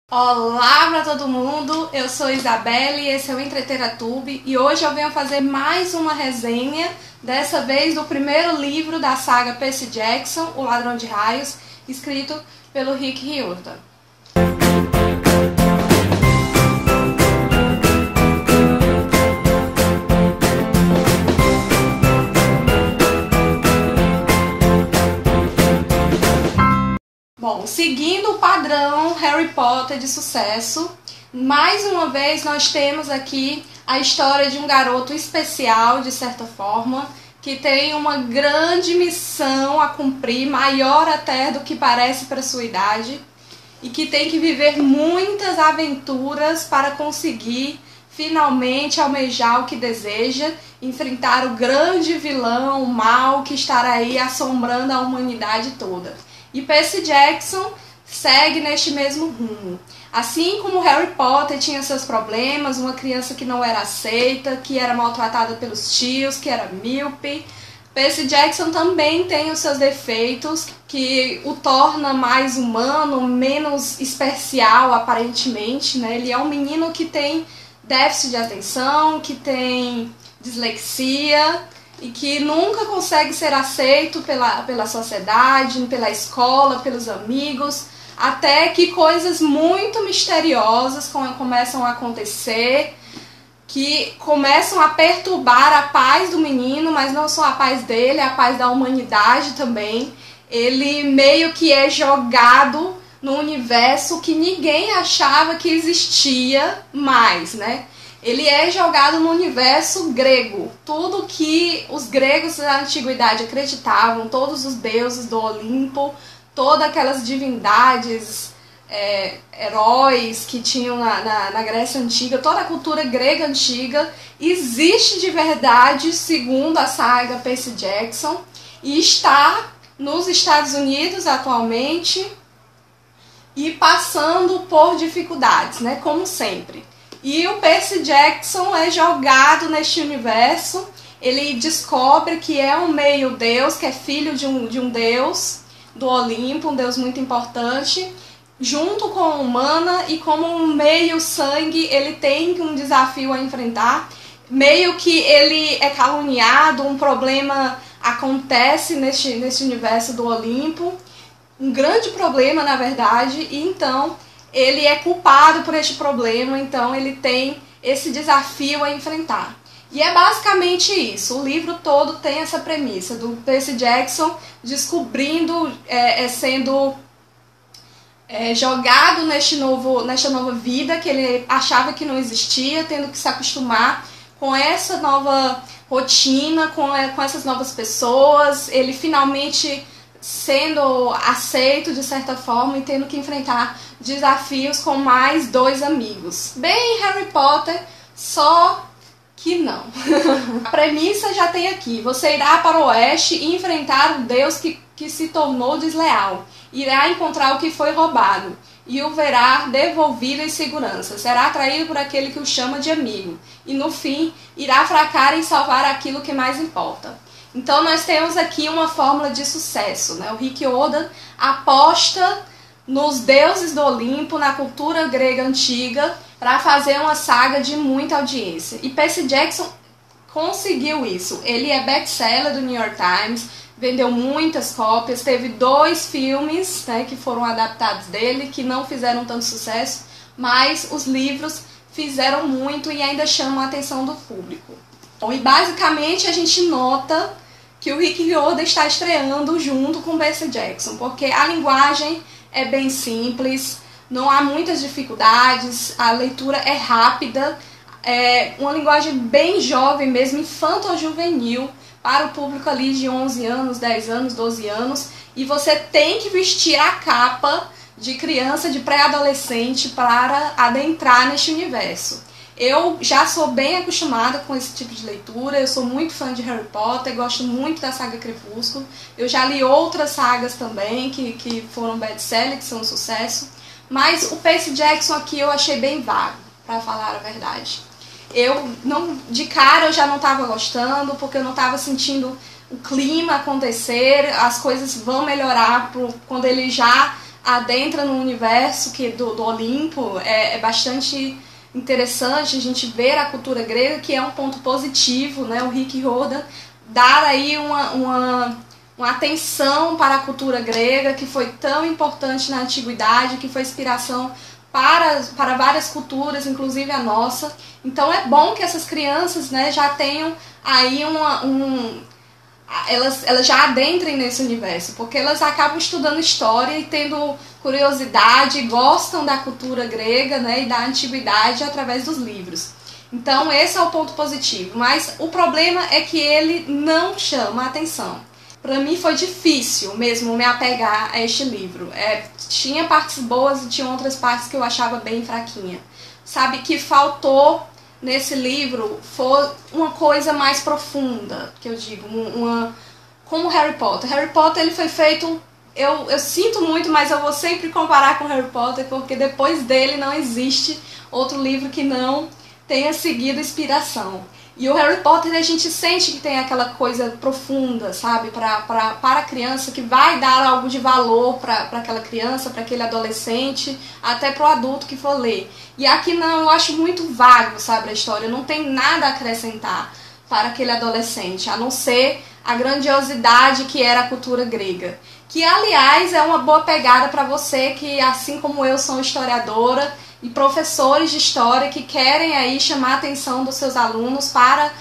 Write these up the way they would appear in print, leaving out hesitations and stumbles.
Olá para todo mundo, eu sou Isabelle, esse é o Entreteratube e hoje eu venho fazer mais uma resenha, dessa vez do primeiro livro da saga Percy Jackson, O Ladrão de Raios, escrito pelo Rick Riordan. Bom, seguindo o padrão Harry Potter de sucesso, mais uma vez nós temos aqui a história de um garoto especial, de certa forma, que tem uma grande missão a cumprir, maior até do que parece para sua idade, e que tem que viver muitas aventuras para conseguir finalmente almejar o que deseja, enfrentar o grande vilão, o mal que estará aí assombrando a humanidade toda. E Percy Jackson segue neste mesmo rumo. Assim como Harry Potter tinha seus problemas, uma criança que não era aceita, que era maltratada pelos tios, que era míope, Percy Jackson também tem os seus defeitos, que o torna mais humano, menos especial aparentemente, né? Ele é um menino que tem déficit de atenção, que tem dislexia, e que nunca consegue ser aceito pela sociedade, pela escola, pelos amigos, até que coisas muito misteriosas começam a acontecer, que começam a perturbar a paz do menino, mas não só a paz dele, a paz da humanidade também. Ele meio que é jogado no universo que ninguém achava que existia mais, né? Ele é jogado no universo grego. Tudo que os gregos da antiguidade acreditavam, todos os deuses do Olimpo, todas aquelas divindades, heróis que tinham na Grécia Antiga, toda a cultura grega antiga, existe de verdade, segundo a saga Percy Jackson, e está nos Estados Unidos atualmente e passando por dificuldades, né, como sempre. E o Percy Jackson é jogado neste universo, ele descobre que é um meio-deus, que é filho de um deus do Olimpo, um deus muito importante, junto com a humana, e como um meio-sangue ele tem um desafio a enfrentar, meio que ele é caluniado, um problema acontece neste universo do Olimpo, um grande problema na verdade, e então ele é culpado por este problema, então ele tem esse desafio a enfrentar. E é basicamente isso, o livro todo tem essa premissa do Percy Jackson descobrindo, sendo jogado nesta nova vida que ele achava que não existia, tendo que se acostumar com essa nova rotina, com essas novas pessoas, ele finalmente sendo aceito de certa forma e tendo que enfrentar desafios com mais dois amigos. Bem Harry Potter, só que não. A premissa já tem aqui. Você irá para o oeste e enfrentar o deus que se tornou desleal. Irá encontrar o que foi roubado e o verá devolvido em segurança. Será atraído por aquele que o chama de amigo. E no fim, irá fracar em salvar aquilo que mais importa. Então nós temos aqui uma fórmula de sucesso, né? O Rick Riordan aposta nos deuses do Olimpo, na cultura grega antiga, para fazer uma saga de muita audiência. E Percy Jackson conseguiu isso. Ele é best-seller do New York Times, vendeu muitas cópias, teve 2 filmes, né, que foram adaptados dele, que não fizeram tanto sucesso, mas os livros fizeram muito e ainda chamam a atenção do público. Bom, e basicamente a gente nota que o Rick Riordan está estreando junto com Percy Jackson, porque a linguagem é bem simples, não há muitas dificuldades, a leitura é rápida, é uma linguagem bem jovem mesmo, infanto-juvenil, para o público ali de 11 anos, 10 anos, 12 anos, e você tem que vestir a capa de criança, de pré-adolescente, para adentrar neste universo. Eu já sou bem acostumada com esse tipo de leitura, eu sou muito fã de Harry Potter, gosto muito da saga Crepúsculo, eu já li outras sagas também que foram best-seller, que são um sucesso, mas o Percy Jackson aqui eu achei bem vago, para falar a verdade. De cara eu já não estava gostando, porque eu não estava sentindo o clima acontecer, as coisas vão melhorar quando ele já adentra no universo do Olimpo, é bastante interessante a gente ver a cultura grega, que é um ponto positivo, né? O Rick Riordan dar aí uma atenção para a cultura grega, que foi tão importante na antiguidade, que foi inspiração para várias culturas, inclusive a nossa. Então é bom que essas crianças, né, já tenham aí elas já adentrem nesse universo, porque elas acabam estudando história e tendo curiosidade, gostam da cultura grega, né, e da antiguidade através dos livros. Então esse é o ponto positivo, mas o problema é que ele não chama a atenção. Para mim foi difícil mesmo me apegar a este livro. Tinha partes boas e tinha outras partes que eu achava bem fraquinha. Sabe, que faltou nesse livro foi uma coisa mais profunda, que eu digo, como Harry Potter. Harry Potter ele foi feito, eu sinto muito, mas eu vou sempre comparar com Harry Potter, porque depois dele não existe outro livro que não tenha seguido inspiração. E o Harry Potter a gente sente que tem aquela coisa profunda, sabe, para a criança, que vai dar algo de valor para aquela criança, para aquele adolescente, até para o adulto que for ler. E aqui não, eu acho muito vago, sabe, a história, não tem nada a acrescentar para aquele adolescente, a não ser a grandiosidade que era a cultura grega. Que, aliás, é uma boa pegada para você que, assim como eu, sou historiadora, e professores de história que querem aí chamar a atenção dos seus alunos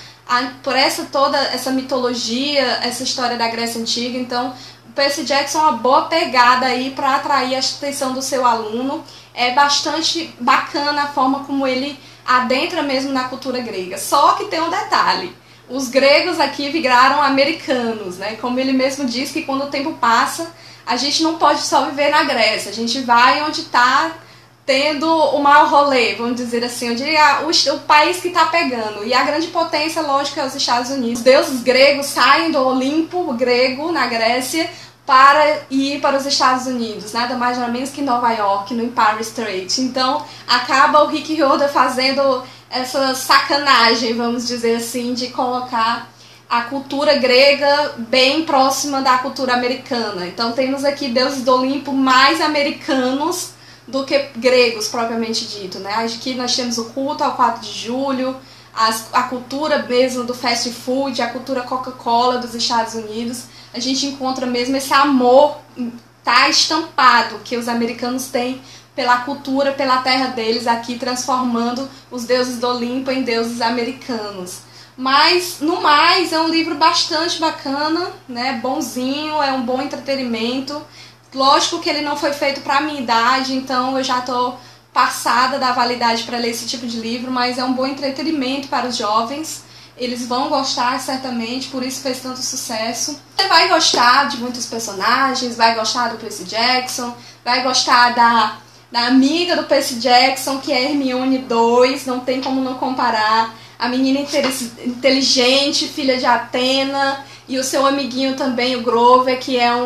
por toda essa mitologia, essa história da Grécia Antiga. Então, o Percy Jackson é uma boa pegada aí para atrair a atenção do seu aluno. É bastante bacana a forma como ele adentra mesmo na cultura grega. Só que tem um detalhe. Os gregos aqui viraram americanos, né? Como ele mesmo diz, que quando o tempo passa, a gente não pode só viver na Grécia. A gente vai onde está tendo o maior rolê, vamos dizer assim, onde o país que está pegando. E a grande potência, lógico, é os Estados Unidos. Os deuses gregos saem do Olimpo grego, na Grécia, para ir para os Estados Unidos. Nada mais nada menos que Nova York, no Empire State. Então, acaba o Rick Riordan fazendo essa sacanagem, vamos dizer assim, de colocar a cultura grega bem próxima da cultura americana. Então, temos aqui deuses do Olimpo mais americanos do que gregos, propriamente dito, né? Aqui nós temos o culto ao 4 de julho, a cultura mesmo do fast food, a cultura Coca-Cola dos Estados Unidos. A gente encontra mesmo esse amor, tá estampado, que os americanos têm pela cultura, pela terra deles, aqui transformando os deuses do Olimpo em deuses americanos. Mas, no mais, é um livro bastante bacana, né? Bonzinho, é um bom entretenimento. Lógico que ele não foi feito para a minha idade, então eu já estou passada da validade para ler esse tipo de livro, mas é um bom entretenimento para os jovens. Eles vão gostar, certamente, por isso fez tanto sucesso. Você vai gostar de muitos personagens, vai gostar do Percy Jackson, vai gostar da amiga do Percy Jackson, que é Hermione 2, não tem como não comparar. A menina inteligente, filha de Atena, e o seu amiguinho também, o Grover, que é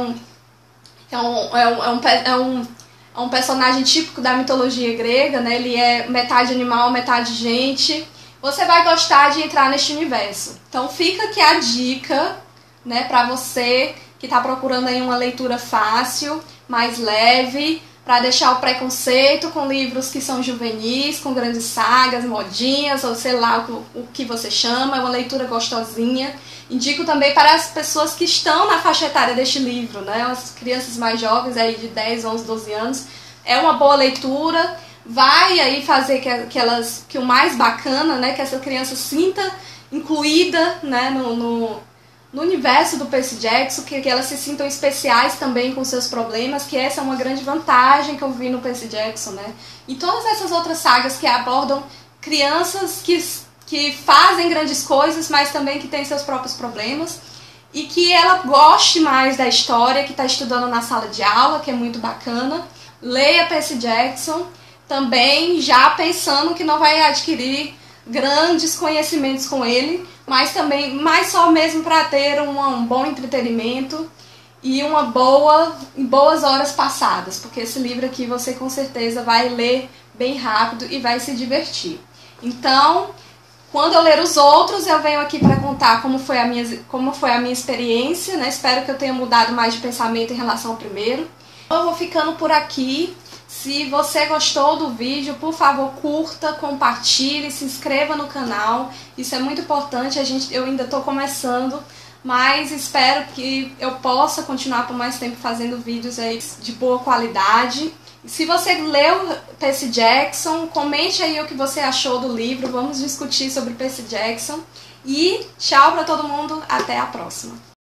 um personagem típico da mitologia grega, né? Ele é metade animal, metade gente. Você vai gostar de entrar neste universo. Então fica aqui a dica, né, para você que está procurando aí uma leitura fácil, mais leve, para deixar o preconceito com livros que são juvenis, com grandes sagas, modinhas, ou sei lá o que você chama. É uma leitura gostosinha. Indico também para as pessoas que estão na faixa etária deste livro, né? As crianças mais jovens, aí de 10, 11, 12 anos. É uma boa leitura, vai aí fazer que o mais bacana, né? Que essa criança sinta incluída, né? no universo do Percy Jackson, que elas se sintam especiais também com seus problemas, que essa é uma grande vantagem que eu vi no Percy Jackson, né? E todas essas outras sagas que abordam crianças que fazem grandes coisas, mas também que têm seus próprios problemas, e que ela goste mais da história, que está estudando na sala de aula, que é muito bacana. Leia Percy Jackson, também já pensando que não vai adquirir grandes conhecimentos com ele, mas também mais só mesmo para ter um bom entretenimento e boas horas passadas, porque esse livro aqui você com certeza vai ler bem rápido e vai se divertir. Então, quando eu ler os outros, eu venho aqui para contar como foi a minha experiência, né? Espero que eu tenha mudado mais de pensamento em relação ao primeiro. Eu vou ficando por aqui. Se você gostou do vídeo, por favor, curta, compartilhe, se inscreva no canal. Isso é muito importante, eu ainda estou começando, mas espero que eu possa continuar por mais tempo fazendo vídeos aí de boa qualidade. Se você leu Percy Jackson, comente aí o que você achou do livro, vamos discutir sobre Percy Jackson. E tchau para todo mundo, até a próxima!